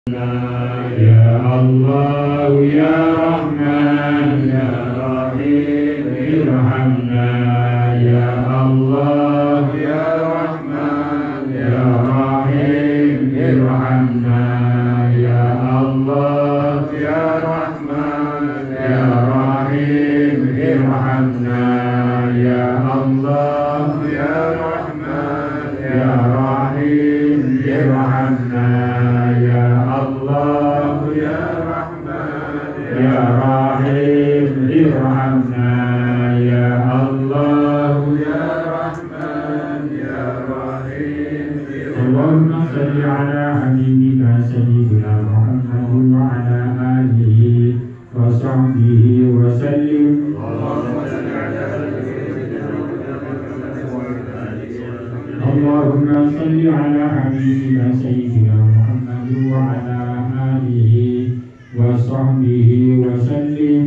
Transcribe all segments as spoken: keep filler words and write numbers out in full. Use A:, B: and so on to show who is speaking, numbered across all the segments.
A: Ya Allah ya Rahman ya Rahim irhamna ya Allah ya Rahman ya Rahim irhamna ya Allah ya Rahman ya Rahim irhamna ya Allah ya Rahman ya Rahim irhamna ya Allah ya Rahman ya Rahim irhamna ya Allah ya Rahman ya Rahim Allahumma salli ala habibika sayyidina Muhammad wa ala alihi wa sahbihi wa sallim Allahumma salli ala habibika sayyidina Muhammad wa ala alihi wa sahbihi wa sallim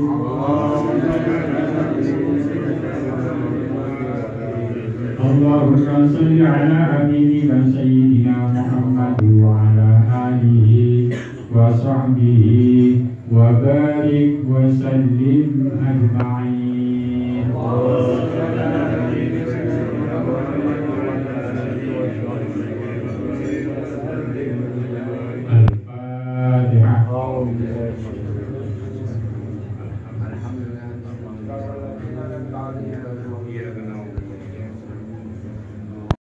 A: Allahumma salli ala habibika sayyidina Muhammad wa ala alihi wa sahbihi wa barik wa sallim ajma'in Al-Fatihah.